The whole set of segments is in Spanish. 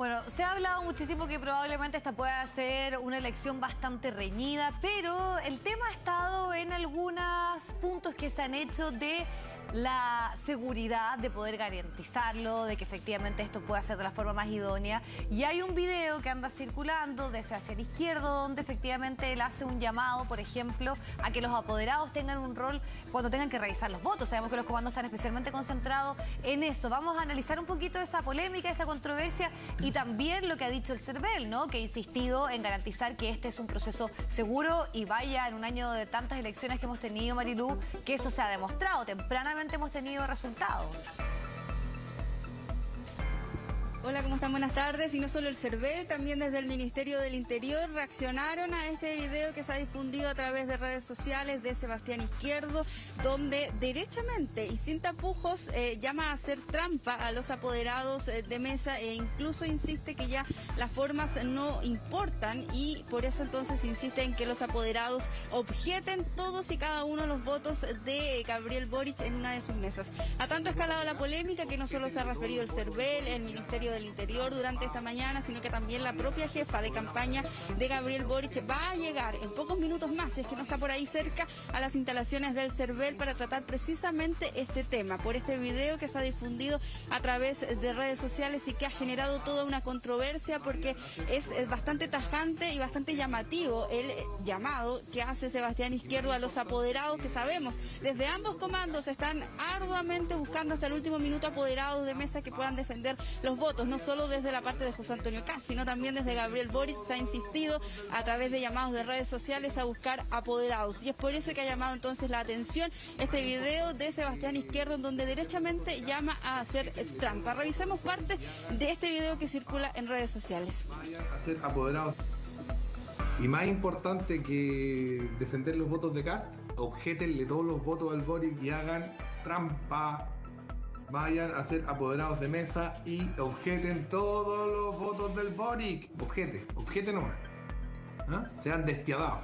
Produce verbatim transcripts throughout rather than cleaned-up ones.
Bueno, se ha hablado muchísimo que probablemente esta pueda ser una elección bastante reñida, pero el tema ha estado en algunos puntos que se han hecho de la seguridad, de poder garantizarlo, de que efectivamente esto pueda ser de la forma más idónea. Y hay un video que anda circulando de Sebastián Izquierdo, donde efectivamente él hace un llamado, por ejemplo, a que los apoderados tengan un rol cuando tengan que revisar los votos. Sabemos que los comandos están especialmente concentrados en eso. Vamos a analizar un poquito esa polémica, esa controversia y también lo que ha dicho el CERVEL, ¿no? Que ha insistido en garantizar que este es un proceso seguro y vaya en un año de tantas elecciones que hemos tenido, Marilú, que eso se ha demostrado. Tempranamente hemos tenido resultados. Hola, ¿cómo están? Buenas tardes. Y no solo el CERVEL, también desde el Ministerio del Interior reaccionaron a este video que se ha difundido a través de redes sociales de Sebastián Izquierdo, donde derechamente y sin tapujos eh, llama a hacer trampa a los apoderados eh, de mesa e incluso insiste que ya las formas no importan y por eso entonces insiste en que los apoderados objeten todos y cada uno de los votos de Gabriel Boric en una de sus mesas. A tanto ha escalado la polémica que no solo se ha referido el CERVEL, el Ministerio del Interior durante esta mañana, sino que también la propia jefa de campaña de Gabriel Boric va a llegar en pocos minutos más, si es que no está por ahí cerca, a las instalaciones del CERVEL para tratar precisamente este tema, por este video que se ha difundido a través de redes sociales y que ha generado toda una controversia porque es, es bastante tajante y bastante llamativo el llamado que hace Sebastián Izquierdo a los apoderados, que sabemos, desde ambos comandos están arduamente buscando hasta el último minuto apoderados de mesa que puedan defender los votos, no solo desde la parte de José Antonio Kast, sino también desde Gabriel Boric. Se ha insistido a través de llamados de redes sociales a buscar apoderados y es por eso que ha llamado entonces la atención este video de Sebastián Izquierdo, en donde derechamente llama a hacer trampa. Revisemos parte de este video que circula en redes sociales. A ser apoderados. Y más importante que defender los votos de Kast, objétenle todos los votos al Boric y hagan trampa. Vayan a ser apoderados de mesa y objeten todos los votos del Boric. Objete, objete nomás. ¿Ah? Sean despiadados.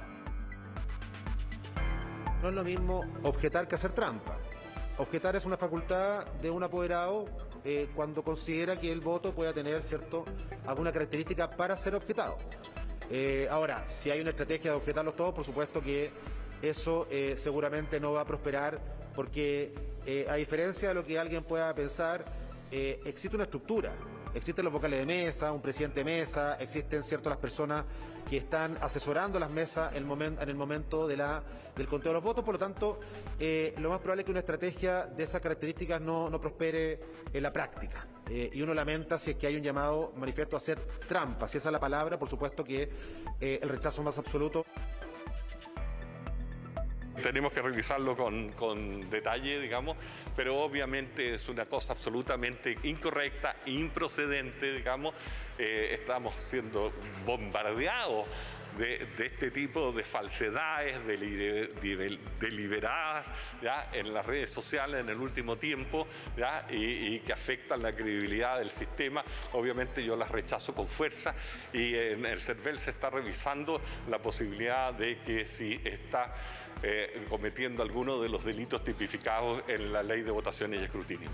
No es lo mismo objetar que hacer trampa. Objetar es una facultad de un apoderado eh, cuando considera que el voto pueda tener, ¿cierto?, alguna característica para ser objetado. Eh, ahora, si hay una estrategia de objetarlos todos, por supuesto que eso eh, seguramente no va a prosperar porque, eh, a diferencia de lo que alguien pueda pensar, eh, existe una estructura. Existen los vocales de mesa, un presidente de mesa, existen cierto las personas que están asesorando las mesas en el momento, en el momento de la, del conteo de los votos. Por lo tanto, eh, lo más probable es que una estrategia de esas características no, no prospere en la práctica. Eh, y uno lamenta si es que hay un llamado manifiesto a hacer trampa. Si esa es la palabra, por supuesto que eh, el rechazo más absoluto. Tenemos que revisarlo con, con detalle, digamos, pero obviamente es una cosa absolutamente incorrecta, improcedente, digamos. Eh, estamos siendo bombardeados de, de este tipo de falsedades deliber, deliberadas, ¿ya?, en las redes sociales en el último tiempo, ¿ya?, y, y que afectan la credibilidad del sistema. Obviamente yo las rechazo con fuerza y en el CERVEL se está revisando la posibilidad de que si está Eh, cometiendo alguno de los delitos tipificados en la Ley de Votaciones y Escrutinio.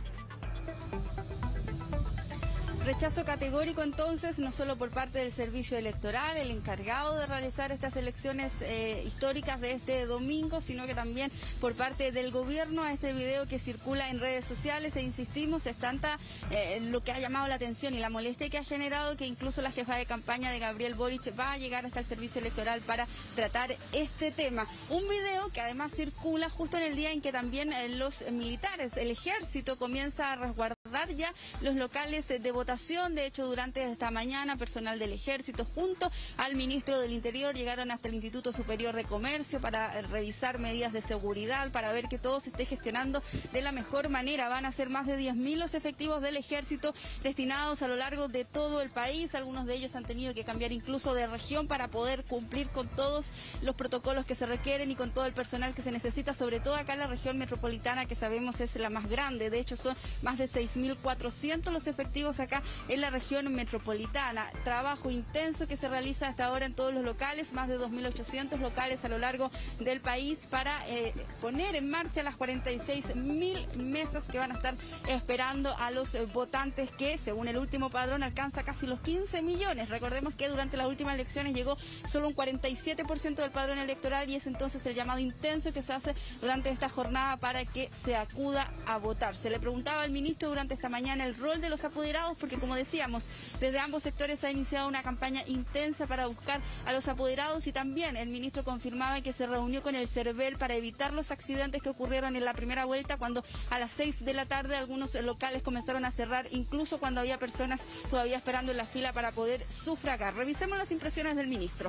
Rechazo categórico entonces, no solo por parte del Servicio Electoral, el encargado de realizar estas elecciones eh, históricas de este domingo, sino que también por parte del gobierno a este video que circula en redes sociales. E insistimos, es tanta eh, lo que ha llamado la atención y la molestia que ha generado que incluso la jefa de campaña de Gabriel Boric va a llegar hasta el Servicio Electoral para tratar este tema. Un video que además circula justo en el día en que también eh, los militares, el ejército, comienza a resguardar ya los locales de votación. De hecho, durante esta mañana, personal del Ejército junto al Ministro del Interior llegaron hasta el Instituto Superior de Comercio para revisar medidas de seguridad, para ver que todo se esté gestionando de la mejor manera. Van a ser más de diez mil los efectivos del Ejército destinados a lo largo de todo el país. Algunos de ellos han tenido que cambiar incluso de región para poder cumplir con todos los protocolos que se requieren y con todo el personal que se necesita, sobre todo acá en la región metropolitana, que sabemos es la más grande. De hecho, son más de seis mil cuatrocientos los efectivos acá en la región metropolitana. Trabajo intenso que se realiza hasta ahora en todos los locales, más de dos mil ochocientos locales a lo largo del país, para eh, poner en marcha las cuarenta y seis mil mesas que van a estar esperando a los votantes, que según el último padrón alcanza casi los quince millones. Recordemos que durante las últimas elecciones llegó solo un cuarenta y siete por ciento del padrón electoral, y es entonces el llamado intenso que se hace durante esta jornada para que se acuda a votar. Se le preguntaba al ministro durante esta mañana el rol de los apoderados, porque como decíamos, desde ambos sectores se ha iniciado una campaña intensa para buscar a los apoderados, y también el ministro confirmaba que se reunió con el CERVEL para evitar los accidentes que ocurrieron en la primera vuelta, cuando a las seis de la tarde algunos locales comenzaron a cerrar, incluso cuando había personas todavía esperando en la fila para poder sufragar. Revisemos las impresiones del ministro.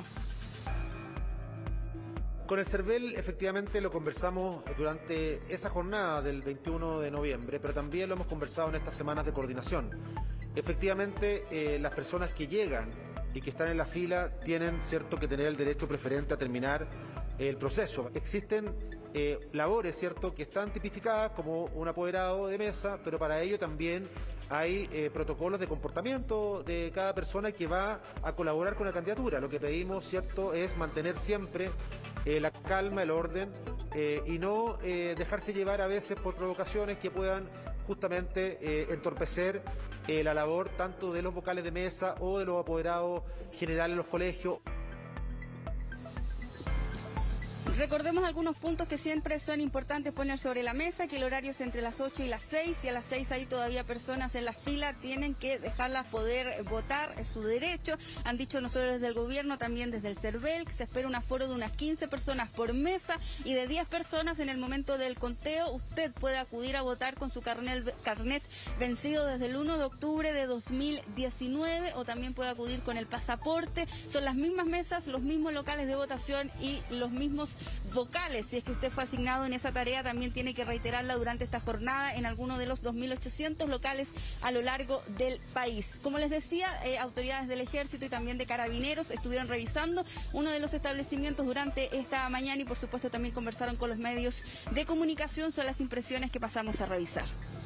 Con el CERVEL efectivamente lo conversamos durante esa jornada del veintiuno de noviembre, pero también lo hemos conversado en estas semanas de coordinación. Efectivamente, eh, las personas que llegan y que están en la fila tienen, cierto, que tener el derecho preferente a terminar el proceso. Existen eh, labores, cierto, que están tipificadas como un apoderado de mesa, pero para ello también hay eh, protocolos de comportamiento de cada persona que va a colaborar con la candidatura. Lo que pedimos, cierto, es mantener siempre eh, la calma, el orden, eh, y no eh, dejarse llevar a veces por provocaciones que puedan justamente eh, entorpecer eh, la labor tanto de los vocales de mesa o de los apoderados generales en los colegios. Recordemos algunos puntos que siempre son importantes poner sobre la mesa, que el horario es entre las ocho y las seis, y a las seis hay todavía personas en la fila, tienen que dejarlas poder votar, es su derecho. Han dicho nosotros desde el gobierno, también desde el CERVEL, que se espera un aforo de unas quince personas por mesa y de diez personas en el momento del conteo. Usted puede acudir a votar con su carnet, carnet vencido desde el uno de octubre de dos mil diecinueve, o también puede acudir con el pasaporte. Son las mismas mesas, los mismos locales de votación y los mismos vocales. Si es que usted fue asignado en esa tarea, también tiene que reiterarla durante esta jornada en alguno de los dos mil ochocientos locales a lo largo del país. Como les decía, eh, autoridades del Ejército y también de Carabineros estuvieron revisando uno de los establecimientos durante esta mañana, y por supuesto también conversaron con los medios de comunicación. Son las impresiones que pasamos a revisar.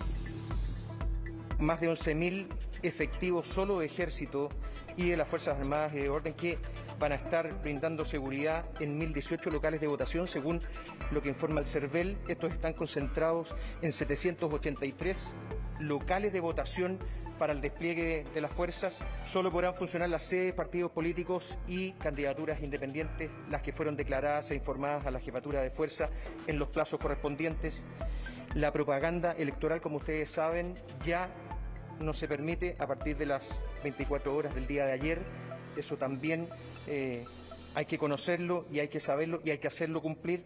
Más de once mil efectivos solo de Ejército y de las Fuerzas Armadas y de Orden que van a estar brindando seguridad en mil dieciocho locales de votación, según lo que informa el CERVEL. Estos están concentrados en setecientos ochenta y tres locales de votación para el despliegue de las fuerzas. Solo podrán funcionar las sedes, partidos políticos y candidaturas independientes, las que fueron declaradas e informadas a la jefatura de fuerza en los plazos correspondientes. La propaganda electoral, como ustedes saben, ya no se permite a partir de las veinticuatro horas del día de ayer. Eso también eh, hay que conocerlo y hay que saberlo y hay que hacerlo cumplir.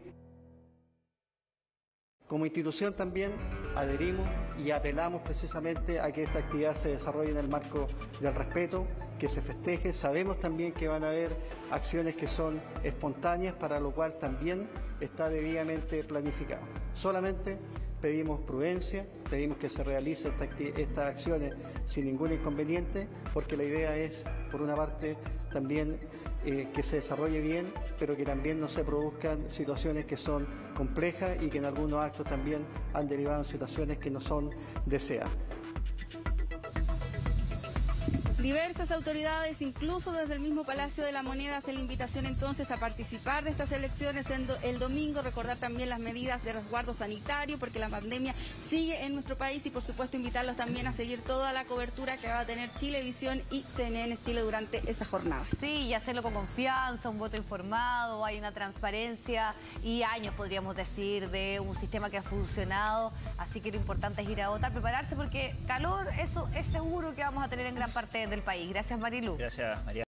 Como institución también adherimos y apelamos precisamente a que esta actividad se desarrolle en el marco del respeto, que se festeje. Sabemos también que van a haber acciones que son espontáneas, para lo cual también está debidamente planificado. Solamente pedimos prudencia, pedimos que se realice esta estas acciones sin ningún inconveniente, porque la idea es, por una parte, también eh, que se desarrolle bien, pero que también no se produzcan situaciones que son complejas y que en algunos actos también han derivado en situaciones que no son deseadas. Diversas autoridades, incluso desde el mismo Palacio de la Moneda, hacen la invitación entonces a participar de estas elecciones en do, el domingo. Recordar también las medidas de resguardo sanitario, porque la pandemia sigue en nuestro país, y por supuesto invitarlos también a seguir toda la cobertura que va a tener Chilevisión y C N N Chile durante esa jornada. Sí, y hacerlo con confianza, un voto informado, hay una transparencia y años, podríamos decir, de un sistema que ha funcionado. Así que lo importante es ir a votar, prepararse, porque calor, eso es seguro que vamos a tener en gran parte de del país. Gracias, Marilu. Gracias, María.